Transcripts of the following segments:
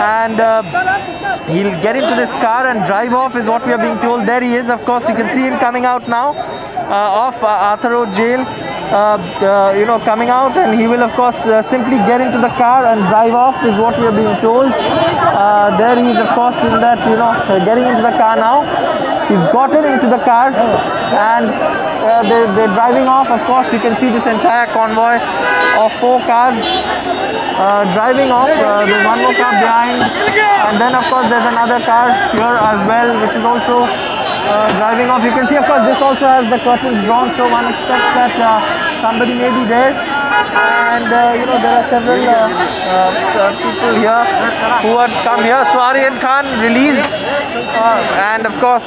and he'll get into this car and drive off, is what we are being told. There he is. Of course, you can see him coming out now of Arthur Road Jail. Coming out, and he will of course simply get into the car and drive off, is what we are being told. There he is, of course, in that, getting into the car now. He's gotten into the car, and they're driving off. Of course, you can see this entire convoy of 4 cars driving off. There's one more car behind, and then of course there's another car here as well, which is also driving off. You can see, of course, this also has the curtains drawn, so one expects that somebody may be there. And there are several people here who had come here. So Aryan Khan released, and of course,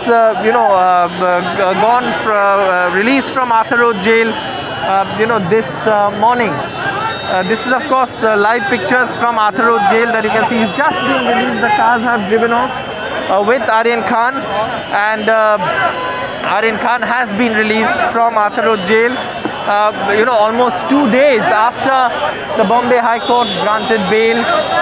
released from Arthur Road Jail, this morning. This is, of course, live pictures from Arthur Road Jail that you can see. He's just been released. The cars have driven off with Aryan Khan, and Aryan Khan has been released from Arthur Road Jail. Almost 2 days after the Bombay High Court granted bail.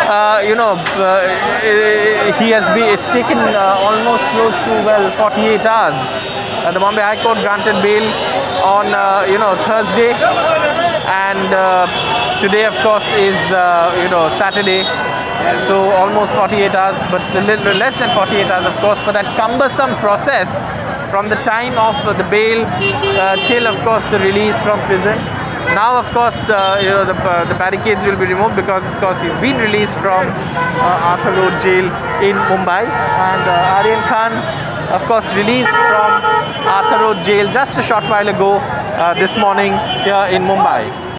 It's taken almost close to 48 hours. The Bombay High Court granted bail on Thursday, and today, of course, is Saturday. So almost 48 hours, but a little less than 48 hours, of course, for that cumbersome process from the time of the bail till, of course, the release from prison. Now, of course, the barricades will be removed because, of course, he's been released from Arthur Road Jail in Mumbai, and Aryan Khan, of course, released from Arthur Road Jail just a short while ago this morning here in Mumbai.